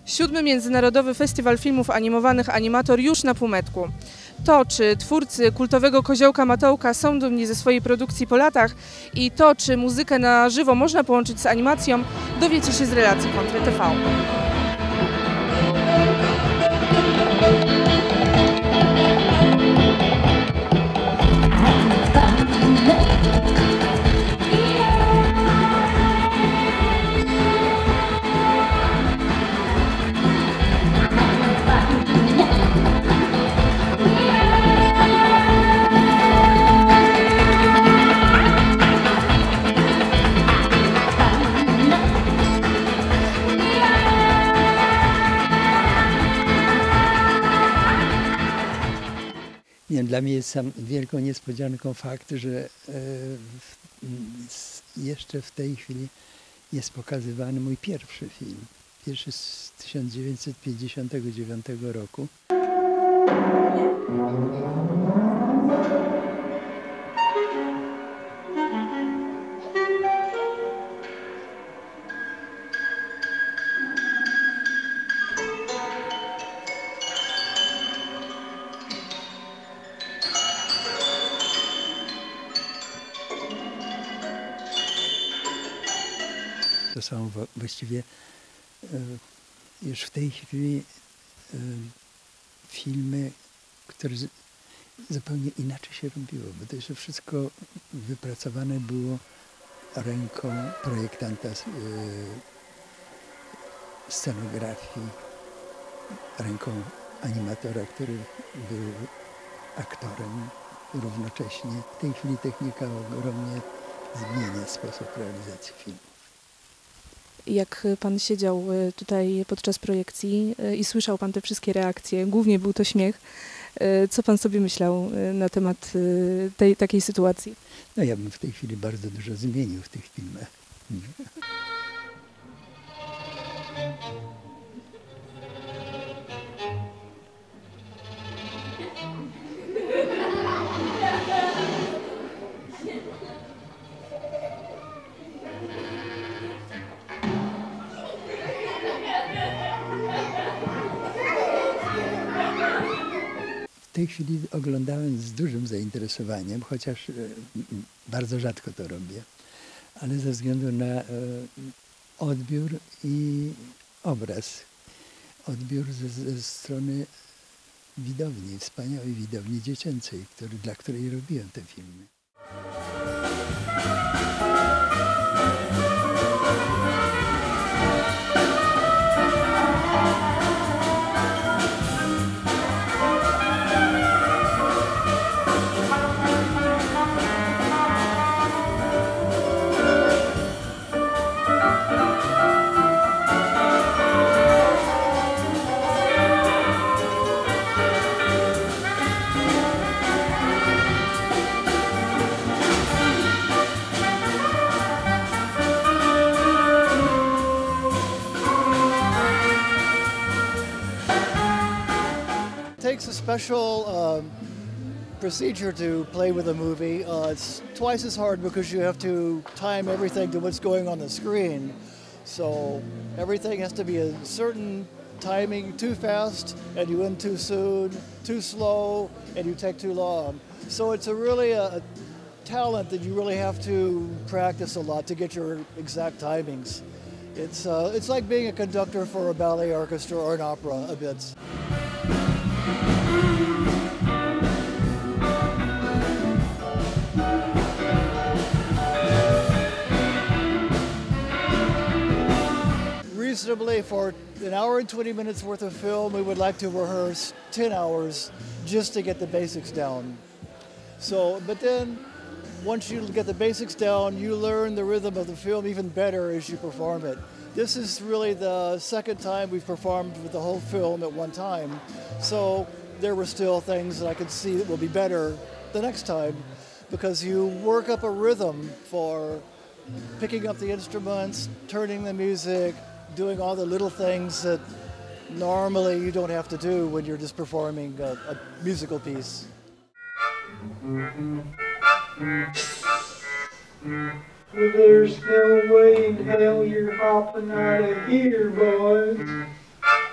7. Międzynarodowy Festiwal Filmów Animowanych Animator już na półmetku. To, czy twórcy kultowego Koziołka Matołka są dumni ze swojej produkcji po latach i to, czy muzykę na żywo można połączyć z animacją, dowiecie się z relacji Kontry TV. Nie, dla mnie jest wielką niespodzianką fakt, że jeszcze w tej chwili jest pokazywany mój pierwszy film. Pierwszy z 1959 roku. To są właściwie już w tej chwili filmy, które zupełnie inaczej się robiło, bo to jeszcze wszystko wypracowane było ręką projektanta scenografii, ręką animatora, który był aktorem równocześnie. W tej chwili technika ogromnie zmienia sposób realizacji filmu. Jak pan siedział tutaj podczas projekcji i słyszał pan te wszystkie reakcje, głównie był to śmiech, co pan sobie myślał na temat takiej sytuacji? No ja bym w tej chwili bardzo dużo zmienił w tych filmach. W tej chwili oglądałem z dużym zainteresowaniem, chociaż bardzo rzadko to robię, ale ze względu na odbiór i obraz. Odbiór ze strony widowni, wspaniałej widowni dziecięcej, dla której robiłem te filmy. It takes a special procedure to play with a movie. It's twice as hard because you have to time everything to what's going on the screen. So everything has to be a certain timing, too fast and you end too soon, too slow and you take too long. So it's really a talent that you really have to practice a lot to get your exact timings. It's like being a conductor for a ballet orchestra or an opera a bit. Reasonably, for an hour and 20 minutes worth of film, we would like to rehearse 10 hours just to get the basics down. So, but then once you get the basics down, you learn the rhythm of the film even better as you perform it. This is really the second time we've performed with the whole film at one time. So there were still things that I could see that will be better the next time, because you work up a rhythm for picking up the instruments, turning the music, doing all the little things that normally you don't have to do when you're just performing a musical piece. There's no way in hell you're hopping out of here, boys.